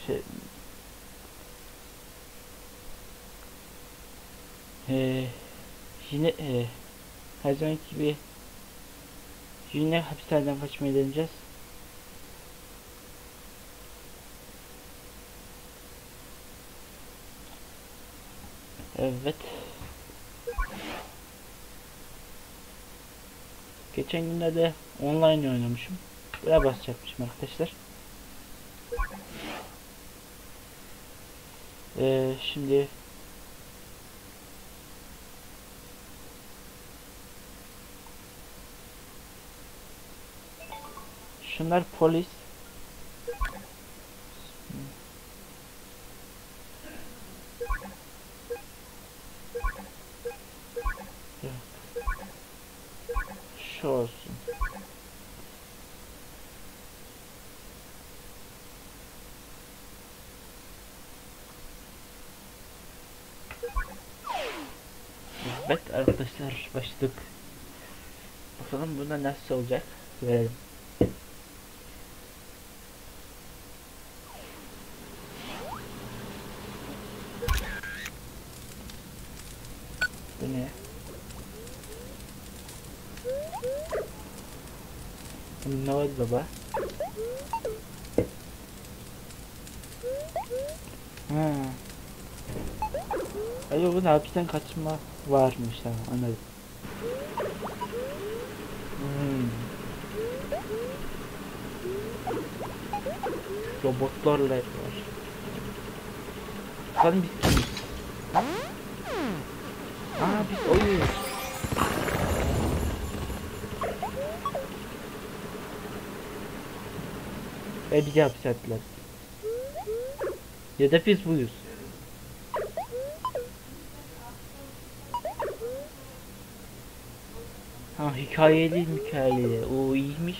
Şey, e, yine her zamanki gibi yine hapishaneden kaçmayı deneyeceğiz. Evet. Geçen günlerde online oynamışım. Buraya basacakmışım arkadaşlar. Şimdi şunlar polis. Şu olsun. Evet arkadaşlar, başladık. Bakalım bunda nasıl olacak. Görelim. Bu ne? Ne oldu baba? Ha. Hayır, bu hapisten kaçma varmış, tamam anladım. Robotlarla var. Bakalım biz kimiz? Aa, biz oyuz. Ve bizi hapse attılar. Ya da biz buyuz. Ha, hikayeli hikayeli. O iyiymiş.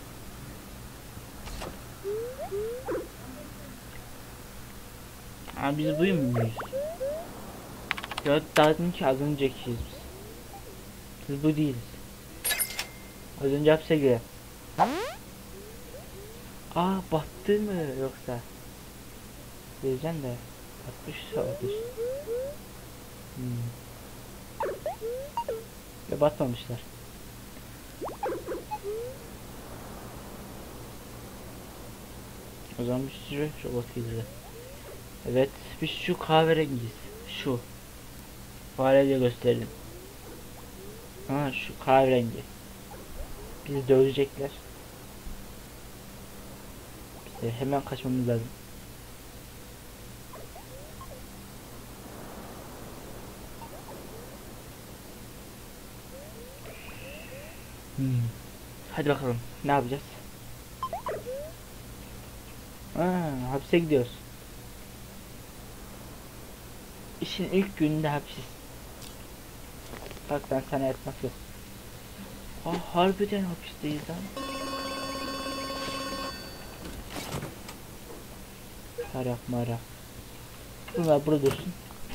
Ha, biz buyum muyuz? Ya daha ki az öncekiyiz biz. Biz bu değiliz. Az önce hapse giren. Aa, battı mı yoksa? Diyeceğim de batmış olmuş. Ya batmamışlar. O zaman bir sürü robot gelirdi. Evet, biz şu kahverengiyiz. Şu. Fareyle gösterelim. Ha, şu kahverengi. Bizi dövecekler. Bize hemen kaçmamız lazım. Hadi bakalım, ne yapacağız? Hapse gidiyoruz. İşin ilk gününde hapis. Bak, ben sana yatmak yok. Harbiden hapisteyiz lan. Harak marak. Bunlar burada dursun.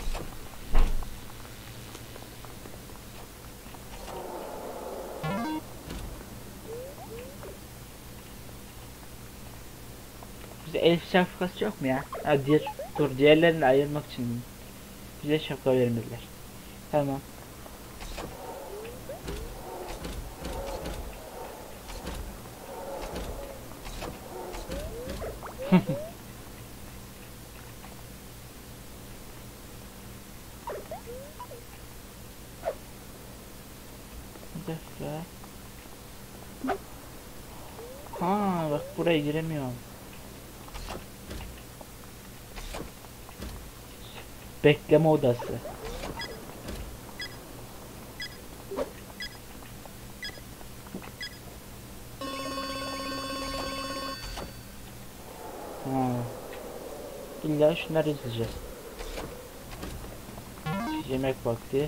Bize el şapkası yok mu ya? Ha, dur, diğerlerini ayırmak için bize şapka vermediler. Tamam. Bir dakika. Ha, bak buraya giremiyorum. Bekleme odası. Ha. İlla şunları izleyeceğiz. Yemek vakti.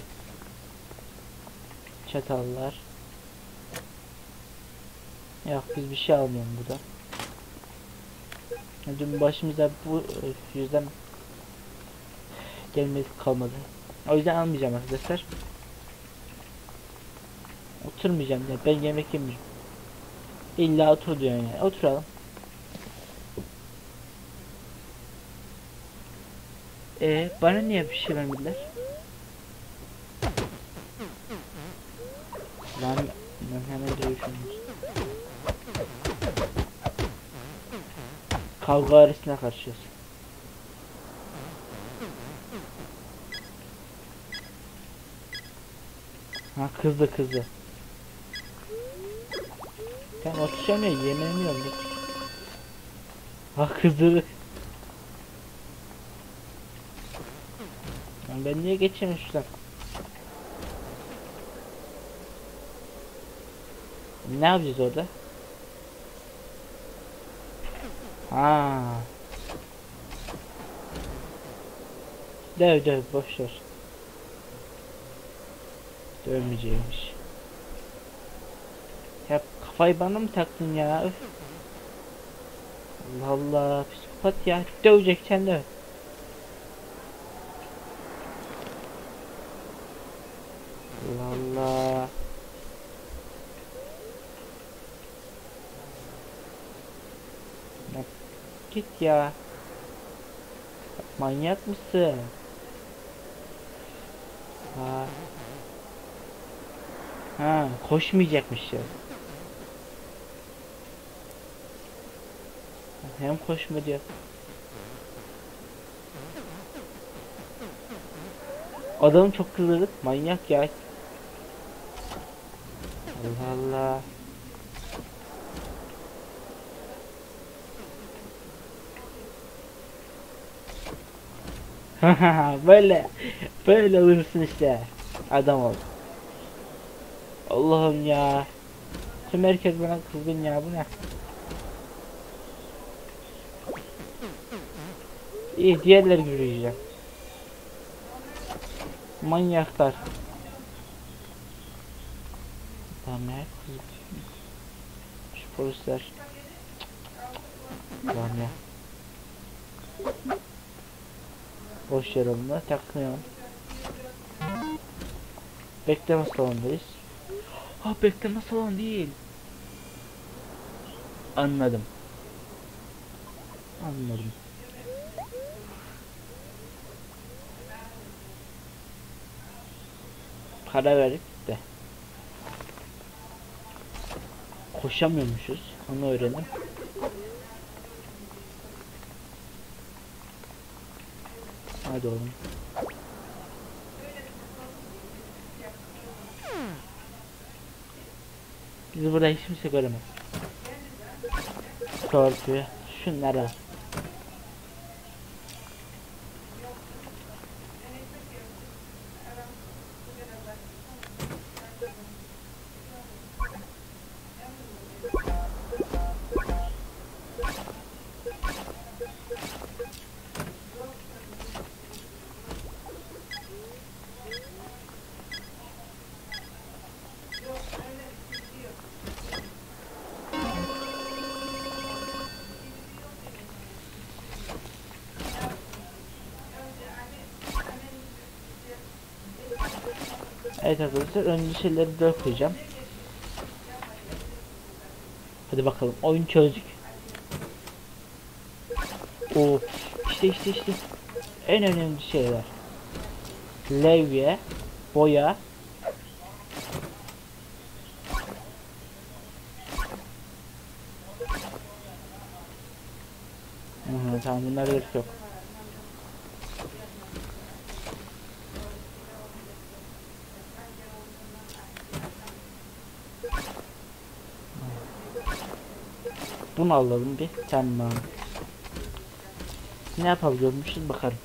Çatallar. Yok, biz bir şey almıyorum burada. Dün başımıza bu yüzden gelmesi kalmadı. O yüzden almayacağım arkadaşlar. Oturmayacağım ya, ben yemek yemeyeceğim. İlla otur diyorsun yani. Oturalım. Bana niye bir şey vermediler? Lan hemen dövüşüyoruz. Kavga arasına karışıyoruz. Ha kızdı. Sen oturacağım ya yemeğimi yiyorum. Ha kızdı. Ben niye geçemiyorum şuradan? Ne yapacağız orada? Ha. Döv boş ver. Dövmeyeceğimiş. Ya kafayı bana mı taktın ya? Öf. Allah Allah psikopat ya. Döveceksen döv. Allah Allah. Ya, git ya. Manyak mısın? Ha, koşmayacakmış ya. Hem koşma diyor. Adamı çok kızdırdık. Manyak ya. Allah Allah. Böyle olursun işte. Adam ol. Allah'ım ya. Tüm herkes bana kızgın ya, bu ne? İyi, diğerleri gibi yiyeceğim. Manyaklar. Tamam ya. Şu polisler. Tamam ya. Boş yer alınma takmıyorum. Bekleme salondayız. Ha, bekleme salonu değil. Anladım. Para verip de koşamıyormuşuz. Onu öğrendim. Hadi oğlum. Bizi burada hiç kimse göremez. Torpiyo. Şunlara. Evet arkadaşlar, önce şeyleri de koyacağım. Hadi bakalım, oyun çözdük. O işte en önemli şeyler. Levye, boya. Tamam, bunlar gerek yok. Bunu alalım bir. Tamam. Ne yapabiliyormuşuz bakalım.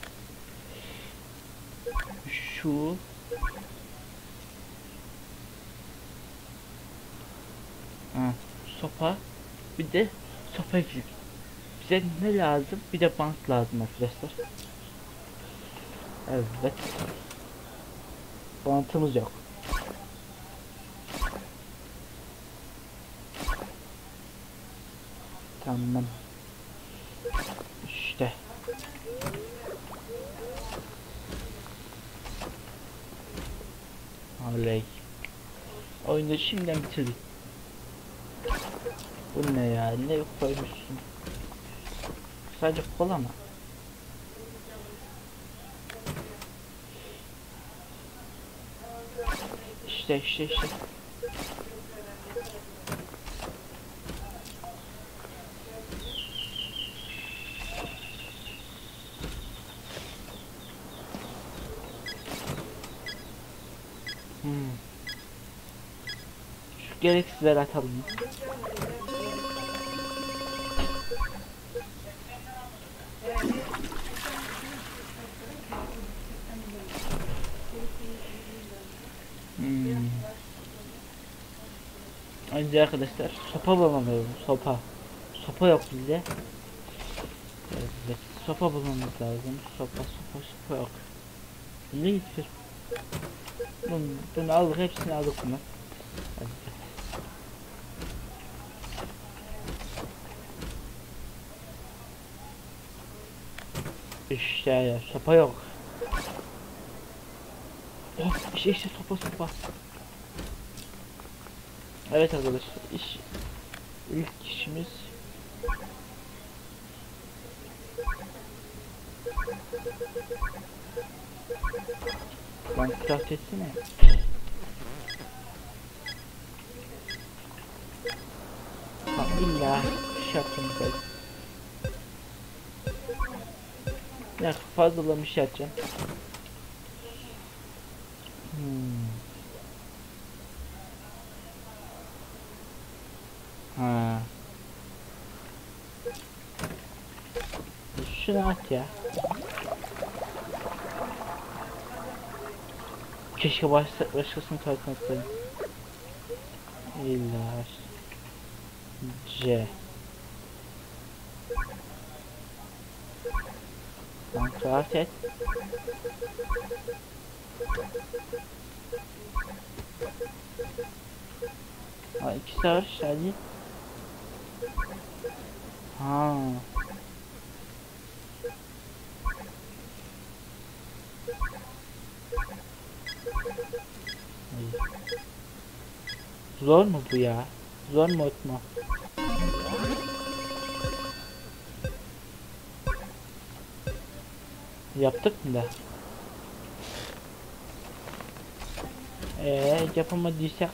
Şu sopa, bir de sopa ekledik. Bize ne lazım? Bir de bant lazım arkadaşlar. Evet. Bantımız yok. Tamam. İşte. Oley. Oyunu şimdiden bitirdik. Bu ne ya? Ne koymuşsun? Sadece kola mı? İşte. Şu gereksizleri atalım. Önce arkadaşlar sopa bulamıyorum. Sopa yok bizde. Evet, sopa bulmamız lazım. Sopa yok. Ne gidiyor? Bunu aldık, hepsini aldık bunu. İşte ya, sopa yok. Oh, işte sopa. Evet arkadaşlar, ilk işimiz lan craft etsene. Ha, illa bir şey yaptım ben. Ya fazladan bir şey atacağım. Ha. Şunu at ya. Keşke başkasını tartmasaydım. İlla C. Craft et. Ha, ikisi var hadi. Ha. Zor mu bu ya? Zor mu mu? Yaptık mı da? Yapamadıysak.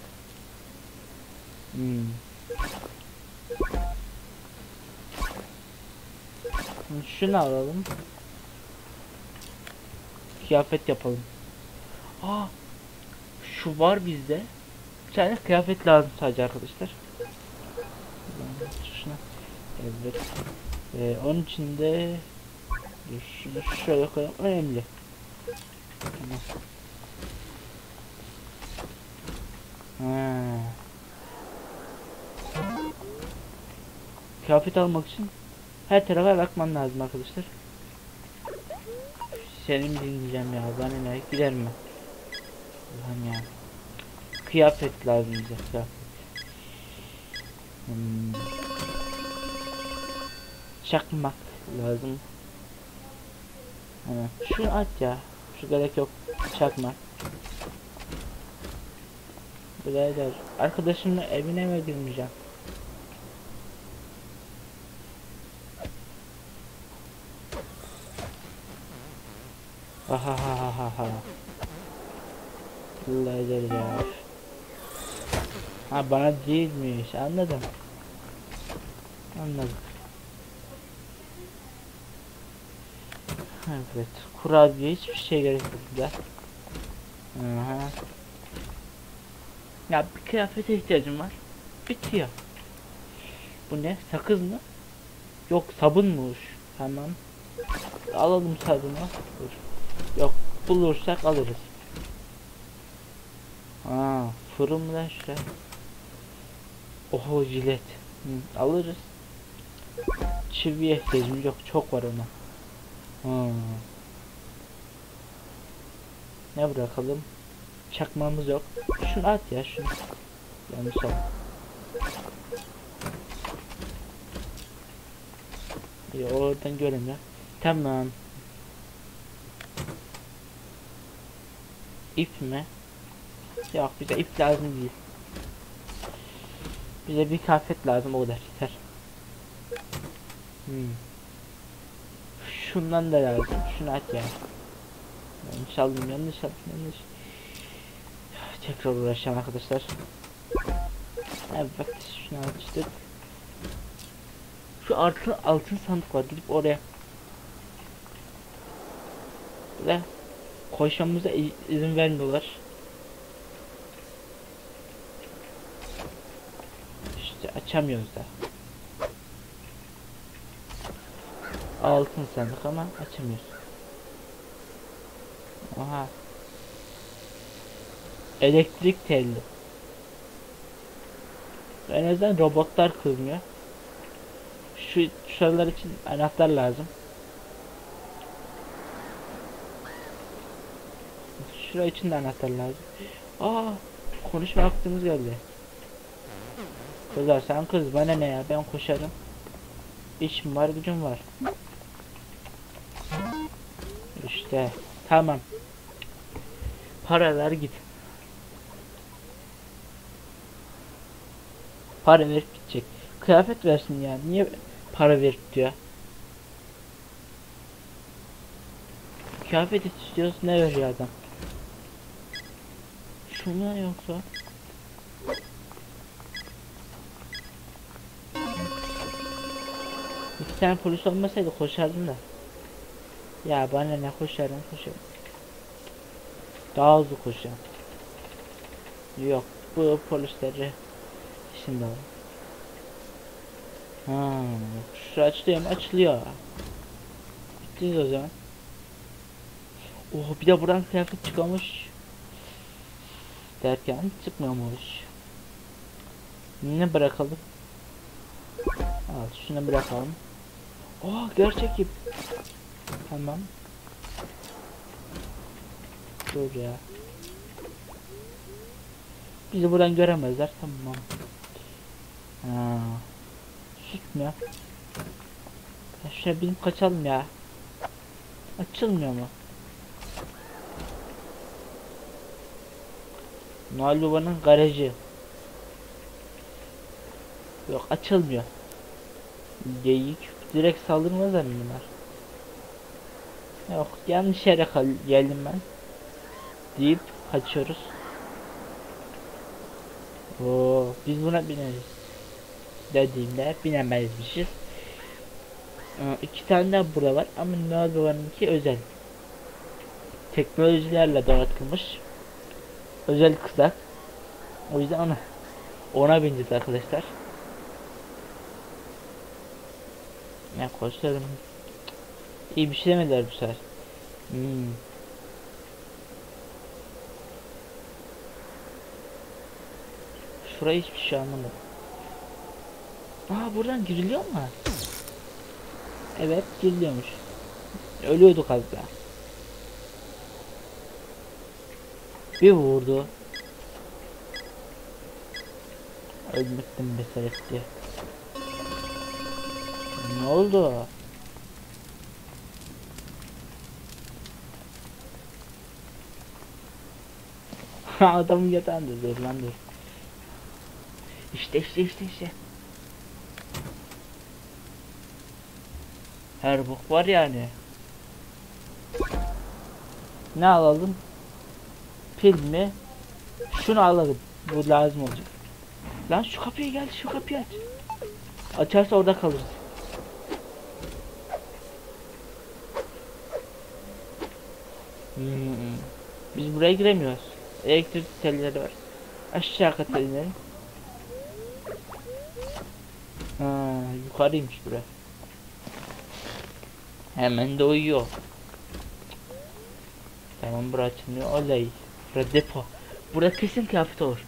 Şunu alalım. Kıyafet yapalım. Aa, şu var bizde. Bir tane kıyafet lazım sadece arkadaşlar. Şuna. Evet. Onun için de şunu şöyle koyalım. Önemli. Tamam. Kıyafet almak için her tarafa bakman lazım arkadaşlar. Senin dinleyeceğim ya. Bana ne gider mi? Ulan ya. Kıyafet lazım bize. Kıyafet. Çakmak lazım. Şunu at ya. Şu gerek yok. Çakmak. Birader. Arkadaşımla evine mi girmeyeceğim? Ha. Birader ya. Ha, bana değilmiş. Anladım. Evet. Kurabiye hiçbir şey gerek yok burada. Ya bir kıyafete ihtiyacım var. Bitiyor. Bu ne? Sakız mı? Yok, sabunmuş. Tamam. Alalım sabunu. Dur. Yok, bulursak alırız. Fırın mı lan şuraya? Oho, jilet. Alırız. Çiviye ihtiyacım yok. Çok var ona. Ne bırakalım? Çakmamız yok. Şunu at ya, şunu. Yanlış oldu. Oradan göremiyor. Tamam. İp mi? Yok, bize ip lazım değil. Bize bir kıyafet lazım, o kadar yeter. Şundan da lazım. Şunu at ya. Yanlış aldım. tekrar uğraşacağım arkadaşlar. Evet, şunu açtık. Şu altın sandık var, gidip oraya ve koşmamıza izin vermiyorlar. İşte açamıyoruz da. Altın sandık ama açamıyoruz. Aha. Elektrik telli. En azından robotlar kırmıyor. Şu şuralar için anahtar lazım. Şuraya için de anahtar lazım. Aa, konuşma hakkımız geldi. Kızlar sen kız, bana ne ya, ben koşarım. İşim var, gücüm var. İşte tamam. Paralar git. Para verip gidecek. Kıyafet versin ya. Niye para verip diyor? Kıyafet istiyoruz, ne veriyor adam? Şuna yoksa. İki tane polis olmasaydı koşardım da. Ya bana ne, koşarım. Daha hızlı koşacağım. Yok, bu polisleri şimdi var. Ha, şu açılıyor. Bittiniz o zaman. Oh, bir de buradan kıyafet çıkmış. Derken çıkmıyormuş. Ne bırakalım? Al, şunu bırakalım. Oh, gerçek ip. Tamam. Dur ya. Bizi buradan göremezler, tamam. Ha. Tutmuyor. Şuraya binip kaçalım ya. Açılmıyor mu? Noel Baba'nın garajı. Yok, açılmıyor. Geyik direkt saldırmazlar mı bunlar? Yok, yanlış yere geldim ben deyip kaçıyoruz. Oo, biz buna bineriz dediğimde binemezmişiz. İki tane daha burada var ama Noel Baba'nınki özel. Teknolojilerle donatılmış. Özel kızak. O yüzden ona bineceğiz arkadaşlar. Ya koşlarım. İyi bir şey demediler bu sefer. Şurayı hiçbir şey anlamadım. Aa, buradan giriliyor mu? Evet, giriliyormuş. Ölüyorduk az daha. Bir vurdu. Ölmekten beter etti. Ne oldu? Adamın yatağında, dur lan dur. İşte. Her bok var yani. Ne alalım? Pil mi? Şunu alalım. Bu lazım olacak. Lan şu kapıyı gel, şu kapıyı aç. Açarsa orada kalırız. Biz buraya giremiyoruz. Elektrik telleri var. Aşağı kata inelim. Yukarıymış bura. Hemen de uyuyor. Tamam, bura açılmıyor. Olay. Bura depo. Bura kesin kıyafet olur.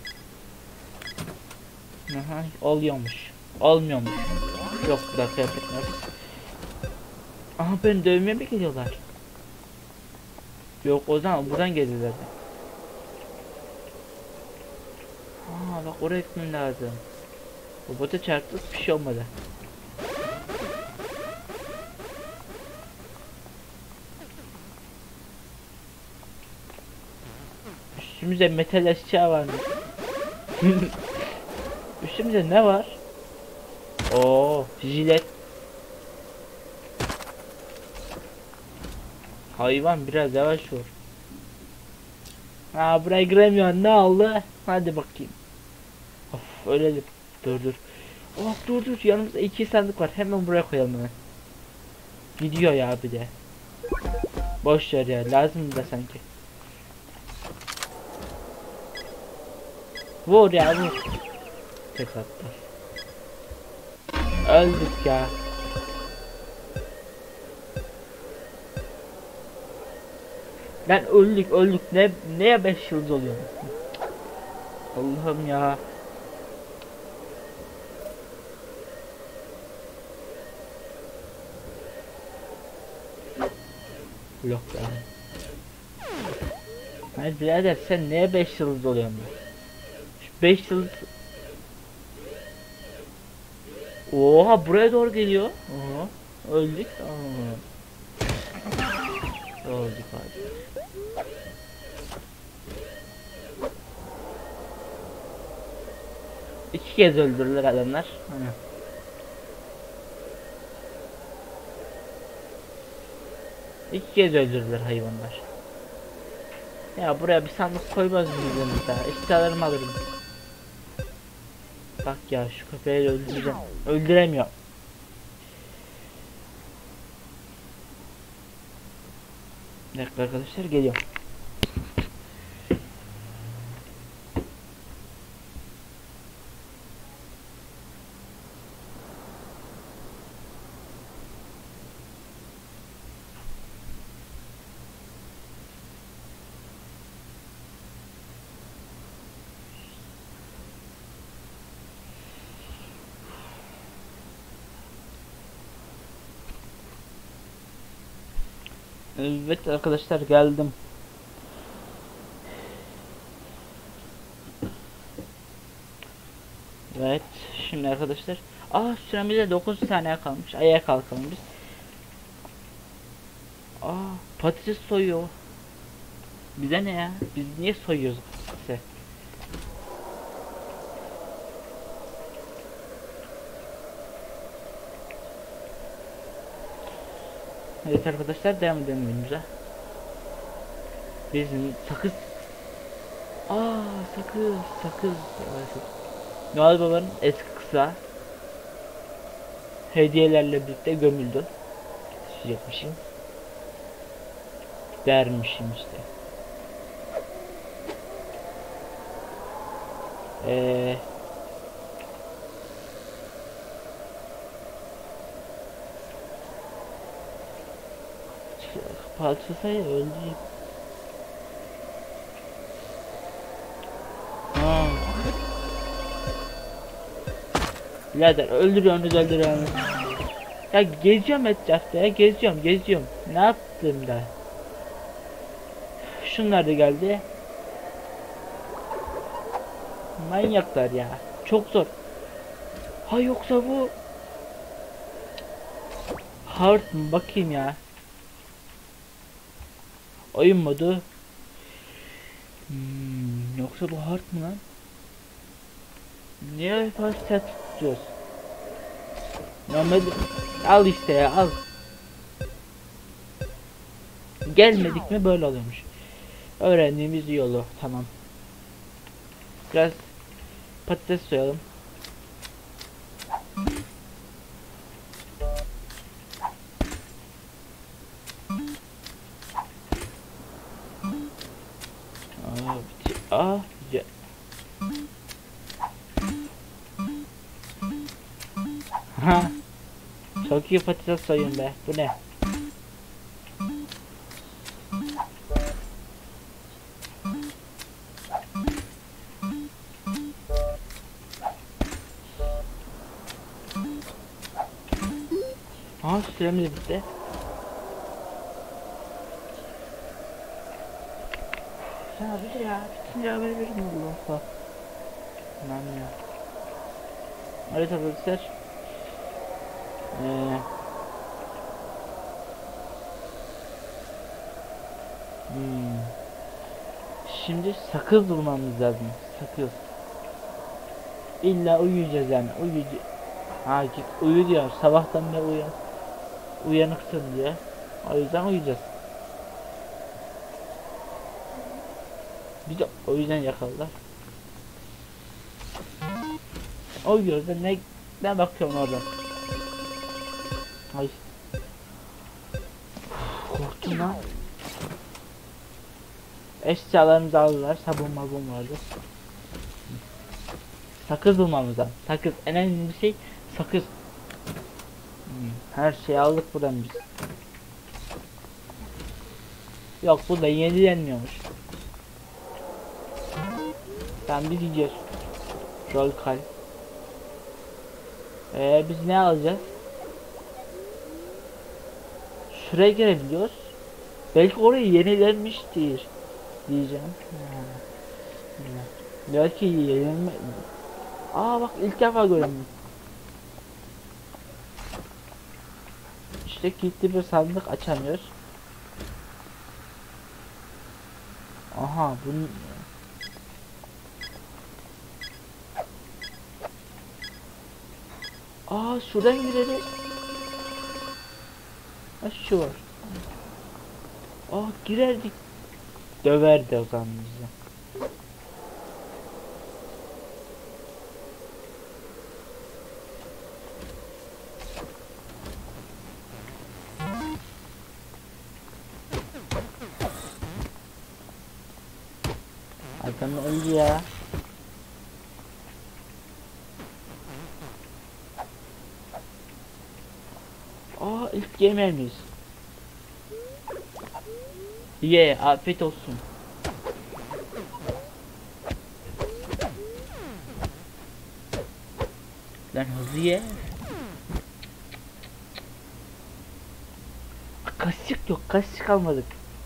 Aha, oluyormuş. Olmuyormuş. Yok, bura kıyafet var. Aha, ben dövmeye mi geliyorlar? Yok, o zaman buradan gelirler. Bak, oraya gitmem lazım. Robota çarptık, bir şey olmadı. Üstümüzde metal eşya var mı? Üstümüzde ne var? Oo, jilet. Hayvan biraz yavaş vur. Buraya giremiyor. Ne oldu? Hadi bakayım. Of ölelim. Dur. Of dur. Yanımızda 2 sandık var. Hemen buraya koyalım hemen. Gidiyor ya bir de. Boş ver ya. Lazım da sanki. Vur ya vur. Tek attı. Öldük ya. Ben öldük. Neye 5 yıldız oluyor? Allah'ım ya. Yok ya. Hayır birader sen neye 5 yıldız oluyorsun? 5 yıldız. Oha buraya doğru geliyor. Oha. Öldük. Öldük hadi. İki kez öldürürler adamlar. İki kez öldürdüler hayvanlar. Ya buraya bir sandık koymaz mıyız daha? İştalarımı alırım. Bak ya şu köpeği öldüreceğim. Öldüremiyor. Bir dakika arkadaşlar geliyor. Evet arkadaşlar geldim. Evet şimdi arkadaşlar. Süremizde 9 saniye kalmış. Ayağa kalkalım biz. Patates soyuyor. Bize ne ya? Biz niye soyuyoruz patatesi? Evet arkadaşlar devam edelim oyunumuza. Bizim sakız. Sakız. Evet. Noel Baba'nın eski kısa hediyelerle birlikte gömüldü. Yapmışım. Dermişim işte. Palçasayı öldü. Birader öldürüyorsunuz. Ya geziyorum etrafta ya geziyorum. Ne yaptım da? Şunlar da geldi. Manyaklar ya. Çok zor. Yoksa bu hard mı? Bakayım ya. Oyun modu. Yoksa bu hard mı lan? Niye fazla tutuyoruz? Normal al işte ya al. Gelmedik mi böyle oluyormuş. Öğrendiğimiz yolu tamam. Biraz patates soyalım. Güzel. Çok iyi patates soyun be. Bu ne? Süremiz bitti. Ya bir de ya bitince haber verin Allah'ta. Tamam ya. Evet arkadaşlar. Şimdi sakız bulmamız lazım. Sakız. İlla uyuyacağız yani. Uyu diyor. Sabahtan beri uyanıksın diye. O yüzden uyuyacağız. Bir de o yüzden yakaladılar. O gözle ne bakıyorum oradan. Ay. Korktum lan. Eşyalarımızı aldılar. Sabun mabun vardı. Sakız bulmamız lazım. Sakız. En önemli şey sakız. Her şeyi aldık buradan biz. Yok bu da yenilenmiyormuş. Tamam biz gidiyoruz. Rol kal. Biz ne alacağız? Şuraya girebiliyoruz. Belki orayı yenilenmiştir diyeceğim. Belki yenilme. Aa bak ilk defa gördüm. İşte kilitli bir sandık açamıyoruz. Aha bunun. Aa şuradan gireriz. Ha şu var. Aa girerdik. Döverdi o zaman bizi. Arkamda öldü ya. Aa ilk yemeğimiz. Ye afiyet olsun. Lan hızlı ye. Kaşık yok, kaşık almadık.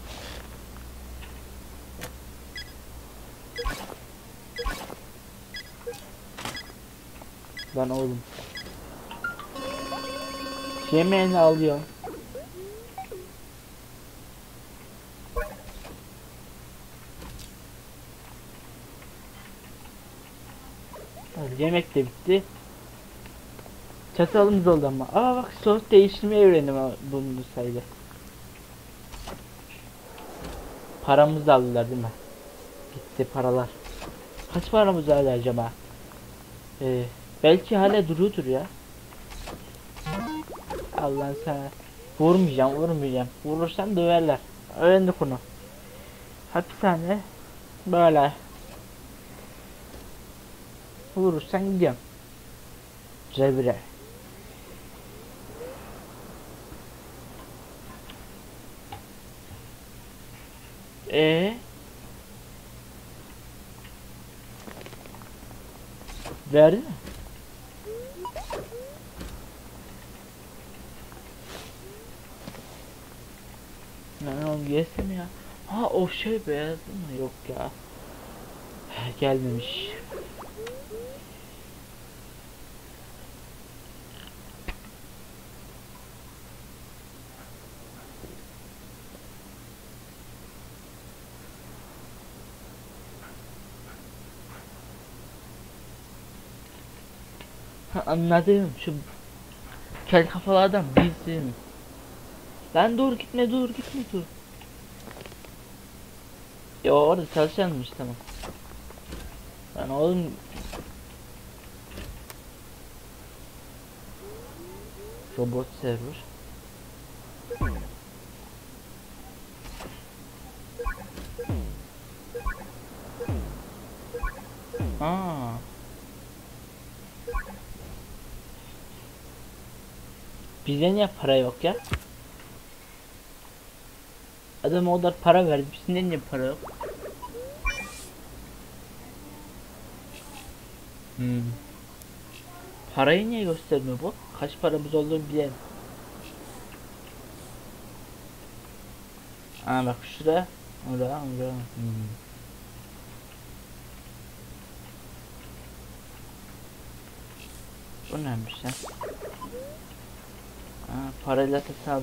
Lan oğlum. Yemeğini alıyorum. Yemek de bitti. Çatalımız oldu ama. Aa bak sos değiştirmeyi öğrendim bunun sayede. Paramızı da aldılar değil mi? Gitti paralar. Kaç paramız var acaba? Belki hala duruyordur ya. Allah'ın sana. Vurmayacağım. Vurursam döverler. Öğrendik onu. Hapishane. Böyle. Vurursan gidiyorum. Cebire. Verdi mi? Ben onu yesem ya. Ha o şey beyaz mı? Yok ya. Gelmemiş. Ha, anladım şu kel kafalı adam bizim. Lan dur gitme dur. Yo orada çalışanmış tamam. Ben oğlum robot server. Aa. Bize niye para yok ya? Adam o kadar para verdi. Bizde niye para yok? Parayı niye göstermiyor bu? Kaç paramız olduğunu bilelim. Aa bak şurada. Orada. Bu neymiş ya? Parayla hesap.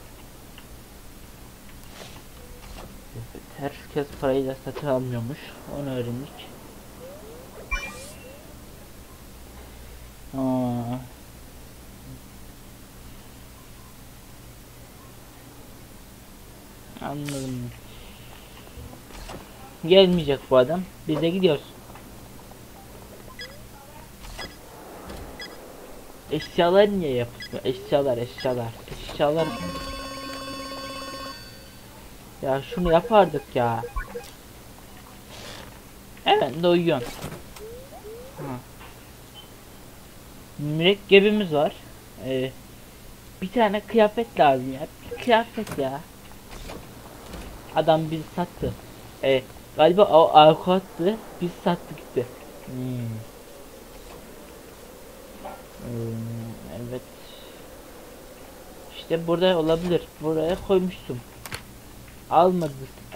Herkes parayla satın almıyormuş. Onu öğrendik. Anladım. Gelmeyecek bu adam. Biz de gidiyoruz. Eşyalar niye yapılmıyor? Eşyalar. Ya şunu yapardık ya. Hemen de uyuyorsun. Ha. Mürekkebimiz var. Bir tane kıyafet lazım ya. Bir kıyafet ya. Adam bizi sattı. Galiba o avukattı. Biz sattı gitti. Evet. İşte burada olabilir. Buraya koymuştum. Almadı.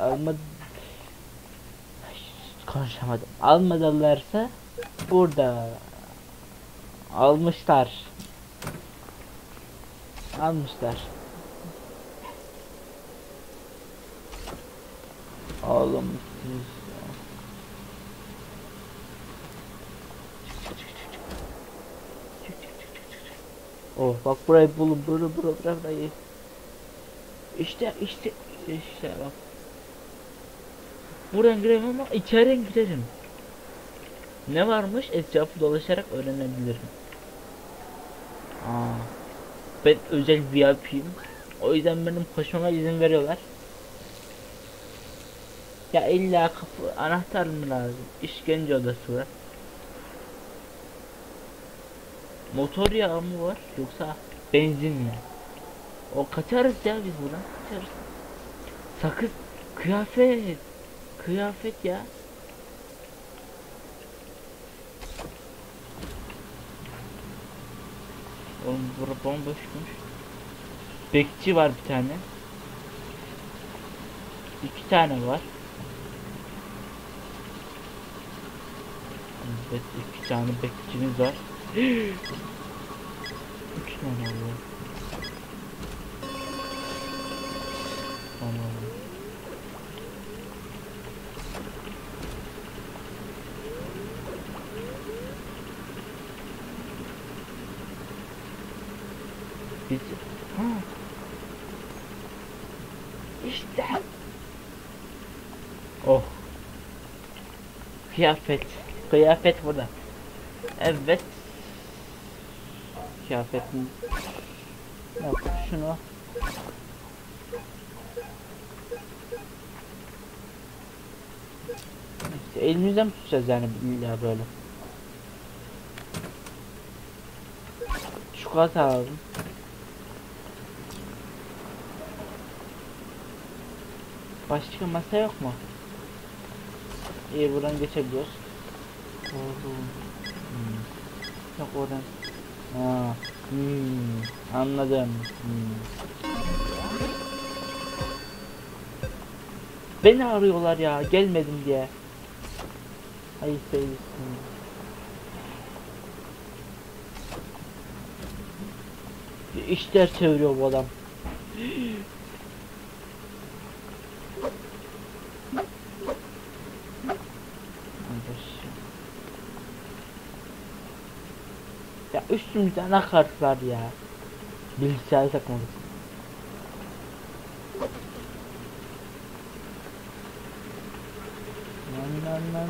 Konuşamadım. Almadılarsa burada. Almışlar. Oğlum siz. Oh bak burayı bulun. Burayı. İşte bak. Buradan giremem ama içeriden girerim. Ne varmış? Etrafı dolaşarak öğrenebilirim. Ben özel VIP'yim. O yüzden benim koşmama izin veriyorlar. Ya illa kapı anahtar mı lazım? İşkence odası var. Motor yağı mı var yoksa benzin mi? O kaçarız ya biz buradan kaçarız. Sakız kıyafet ya. Oğlum bura bomboşmuş. Bekçi var bir tane. 2 tane var. Evet 2 tane bekçimiz var. 3 tane var. Tamam. Biz İşte. Oh. Kıyafet burada. Evet. Kıyafetin. Yok şunu. İşte elimizden mi tutacağız yani illa böyle. Çikolata alalım. Başka masa yok mu? İyi buradan geçebiliyoruz. Yok oradan. Anladım. Beni arıyorlar ya gelmedim diye. Hayır sevgilim. İşler çeviriyor bu adam. Ya üstümüzde anakart var ya. Bilgisayarı takmadık. Lan.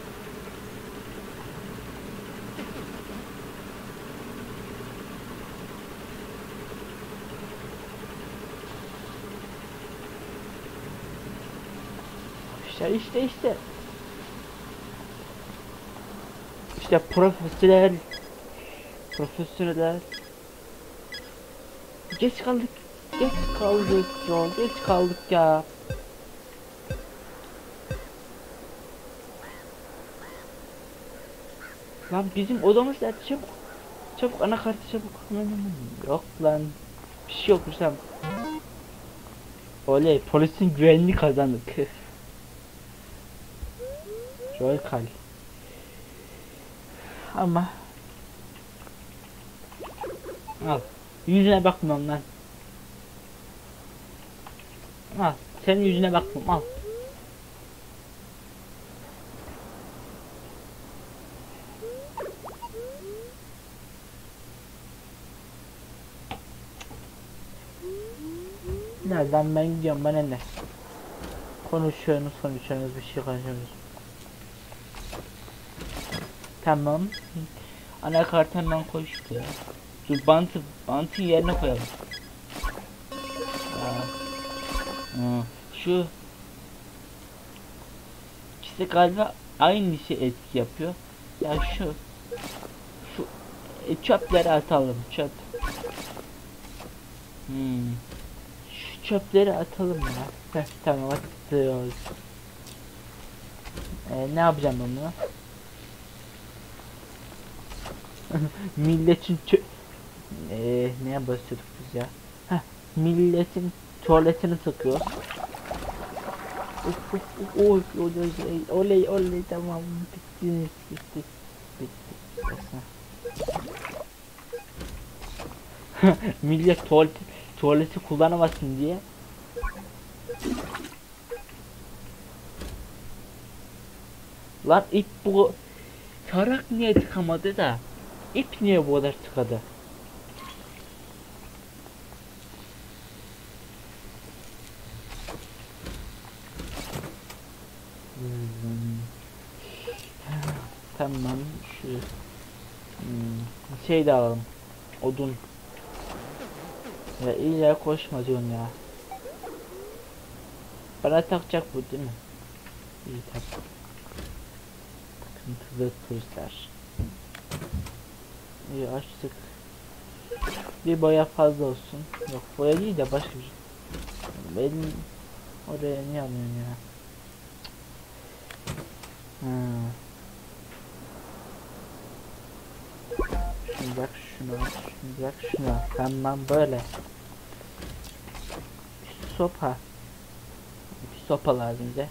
İşte. İşte profesyonel. Geç kaldık ya. Lan bizim odamız nerede? Çabuk anakartı çabuk. Yok lan. Bir şey yokmuş lan. Oley polisin güvenini kazandık. Joel Kal. Ama al. Yüzüne bakmam lan. Al. Senin yüzüne bakmam al. Nereden ben gidiyorum bana ne? konuşuyorsunuz bir şey konuşuyorsunuz. Tamam. Anakart hemen koy şuraya. Dur bantın yerine koyalım. Aa, şu işte galiba aynı şey etki yapıyor. Ya şu çöpleri atalım çöp. Şu çöpleri atalım ya. Heh, tamam atıyoruz. Ne yapacağım bunu? Milletin neye basıyorduk biz ya? Heh, milletin tuvaletini tıkıyor. Oley tamam bitti. Millet tuvaleti kullanamasın diye. Lan ip bu tarak niye tıkamadı da ip niye bu kadar tıkadı? Tamam şu şey de alalım. Odun. Ya illa koşma diyorsun ya. Bana takacak bu değil mi? İyi tak. Takıntılı turistler. İyi açtık. Bir boya fazla olsun. Yok boya değil de başka bir şey. Benim oraya niye alıyorsun ya? Şimdi bak şunu. Tamam böyle. Sopa. Bir sopa lazım bize.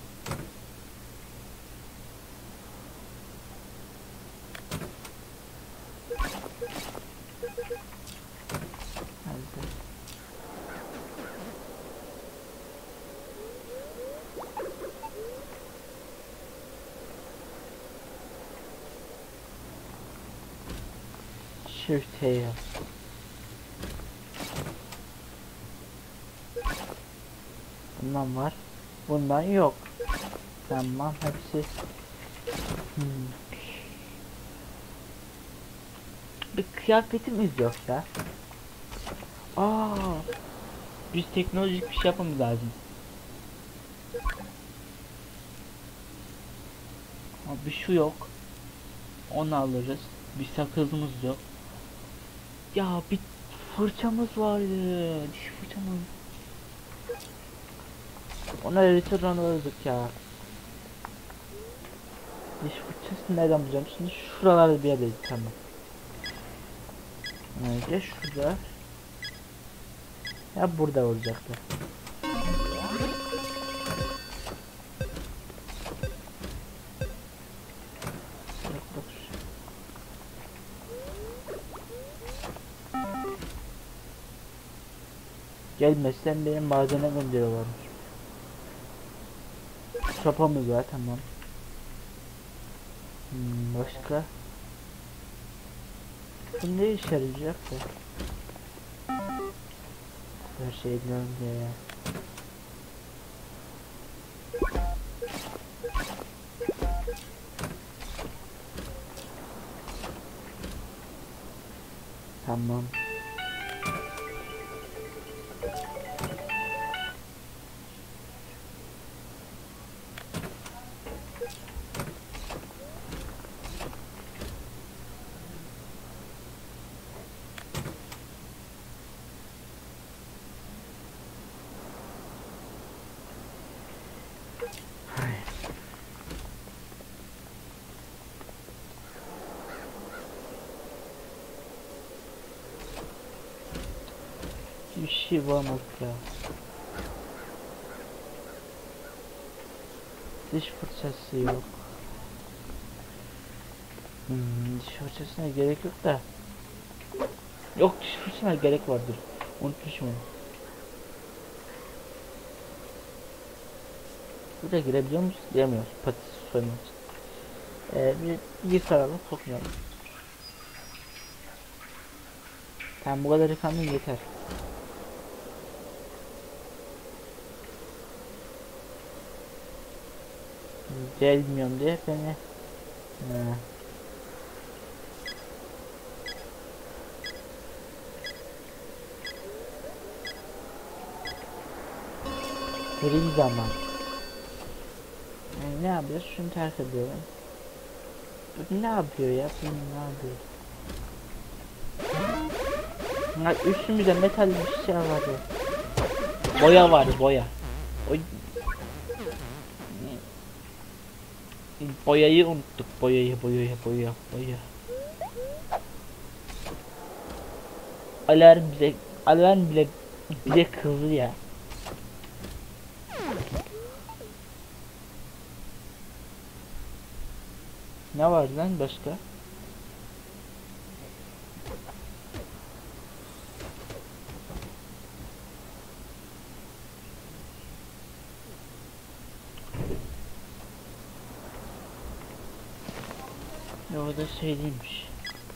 Shift tail. Bundan var. Bundan yok. Tamam hepsi. Bir kıyafetimiz yok ya. Biz teknolojik bir şey yapmamız lazım. Bir şu yok. Onu alırız. Bir sakızımız yok. Ya bir fırçamız vardı. Diş fırçamız. Ona return alırdık ya. Diş fırçası nereden bulacağım? Şimdi şuralarda bir yerdeydi tamam. Ya şurada. Ya burada olacaktı. Gelmezsen benim madene gönderiyorlarmış. Sopamız var tamam. Başka? Bu ne işe yarayacak da? Her şey nerede ya? Tamam. Bir şey bulamadık ya. Diş fırçası yok. Diş fırçasına gerek yok da. Yok diş fırçasına gerek vardır. Unutmuşum onu. Buraya girebiliyor muyuz? Giremiyoruz. Patates soymak için. Bir saralım sokmayalım. Tamam bu kadar yıkandı yeter. gelmiyorum diye beni gri zaman. Ne yapıyoruz? Şunu terk ediyorum. Bu ne yapıyor ya? Bu ne yapıyor? Ya üstümüzde metal bir şey vardı. Boya var, boya. Oy. Boyayı unuttuk. Boya. Alarm bile bize kızdı ya. Ne var lan başka? Orada şey değilmiş.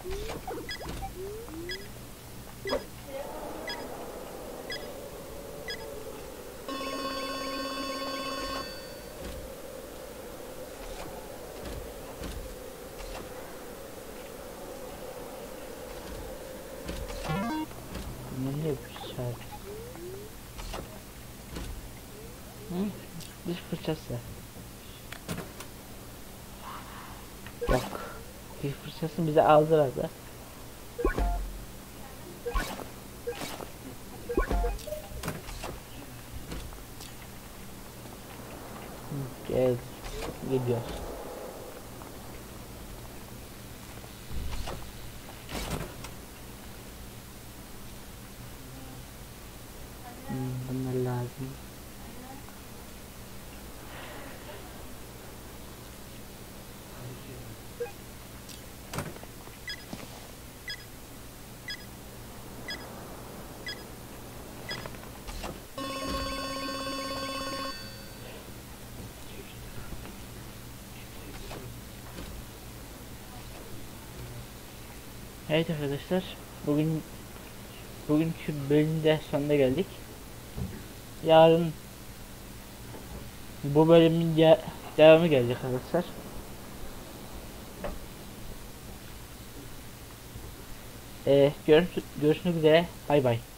Ne yapmışlar? Diş fırçası. Yok. Diş fırçası bize aldırdı. Gel. Gidiyoruz. Bunlar lazım. Evet arkadaşlar, bugünkü bölümde sonuna geldik. Yarın bu bölümün devamı gelecek arkadaşlar. Görüşmek üzere. Bay bay.